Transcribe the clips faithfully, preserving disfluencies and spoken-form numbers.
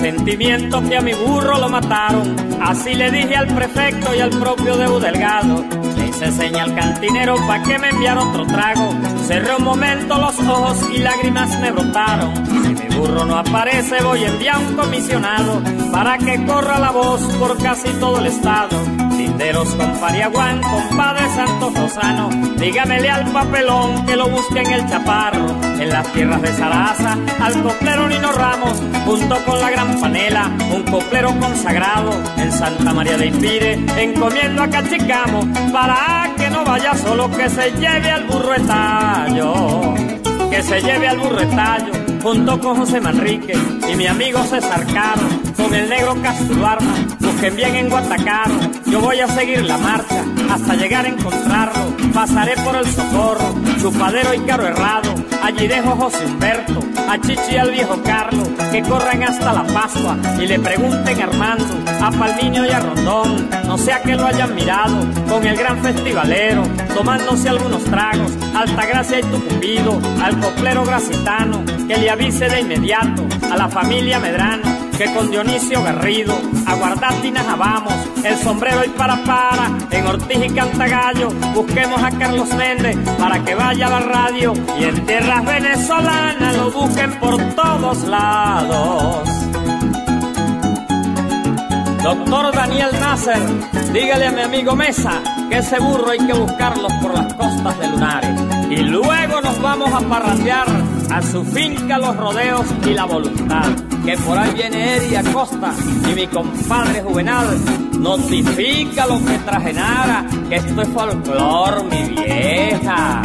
sentimiento que a mi burro lo mataron. Así le dije al prefecto y al propio Deu Delgado. Le hice señal al cantinero pa' que me enviara otro trago. Cerré un momento los ojos y lágrimas me brotaron. Si mi burro no aparece voy a enviar un comisionado para que corra la voz por casi todo el estado. Linderos con Pariaguán, compadre Santos Lozano, dígamele al papelón que lo busque en el Chaparro. En las tierras de Zaraza, al coplero Nino Ramos, junto con la Gran Panela, un coplero consagrado. En Santa María de Impire, encomiendo a Cachicamo, para que no vaya solo, que se lleve al burro Estallo, que se lleve al burro Estallo, junto con José Manrique y mi amigo César Caro, con el negro Castro Arma. Busquen bien en Guatacaro, yo voy a seguir la marcha hasta llegar a encontrarlo. Pasaré por el Socorro, Chupadero y Caro Herrado. Allí dejo a José Humberto, a Chichi y al viejo Carlos, que corran hasta la Pascua y le pregunten a Armando, a Palmiño y a Rondón, no sea que lo hayan mirado con el gran festivalero, tomándose algunos tragos, Altagracia y Tucumbido, al coplero gracitano, que le avise de inmediato a la familia Medrano, que con Dionisio Garrido a Guardátinas vamos, el sombrero y para para, en Ortiz y Cantagallo, busquemos a Carlos Méndez para que vaya a la radio, y en tierras venezolanas lo busquen por todos lados. Doctor Daniel Nasser, dígale a mi amigo Mesa que ese burro hay que buscarlos por las costas de Lunares. Y luego nos vamos a parrandear a su finca Los Rodeos y La Voluntad, que por ahí viene Eri Acosta y mi compadre Juvenal. Notifica lo que trajenara, que esto es folclor, mi vieja.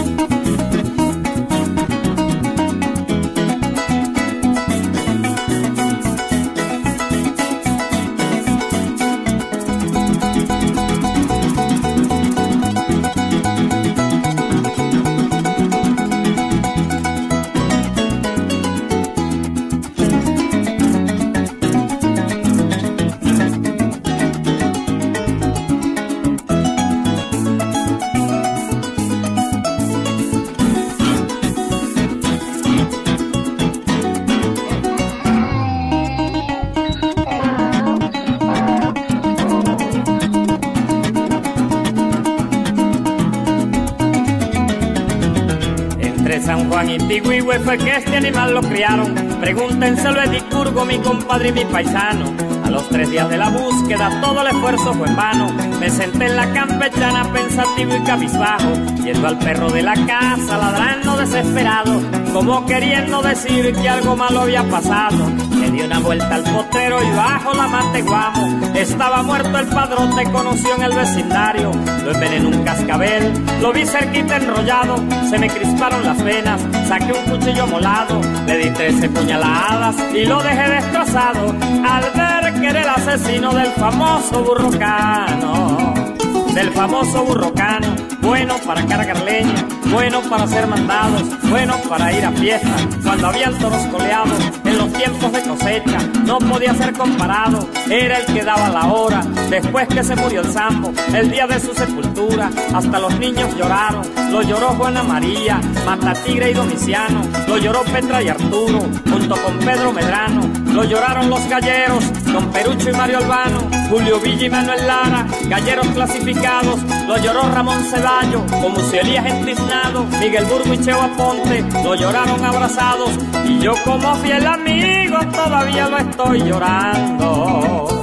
San Juan y Tigüihue fue que este animal lo criaron. Pregúntenselo a Edicurgo, mi compadre y mi paisano. A los tres días de la búsqueda todo el esfuerzo fue en vano. Me senté en la campechana pensativo y cabizbajo, viendo al perro de la casa ladrando desesperado, como queriendo decir que algo malo había pasado. Le di una vuelta al potrero y bajo la mateguamo estaba muerto el padrote, conoció en el vecindario. Lo envenené un cascabel, lo vi cerquita enrollado, se me crisparon las venas, saqué un cuchillo molado, le di trece puñaladas y lo dejé destrozado, al ver que era el asesino del famoso burrocano, del famoso burrocano. Bueno para cargar leña, bueno para hacer mandados, bueno para ir a fiestas, cuando habían toros coleados, en los tiempos de cosecha, no podía ser comparado, era el que daba la hora, después que se murió el Sambo, el día de su sepultura, hasta los niños lloraron, lo lloró Juana María, Matatigre y Domiciano, lo lloró Petra y Arturo, junto con Pedro Medrano, lo lloraron los galleros, don Perucho y Mario Albano, Julio Villa y Manuel Lara, galleros clasificados, lo lloró Ramón Ceballo, como si Elías Entiznado, Miguel Burgo y Cheo Aponte, lo lloraron abrazados, y yo como fiel amigo todavía lo estoy llorando.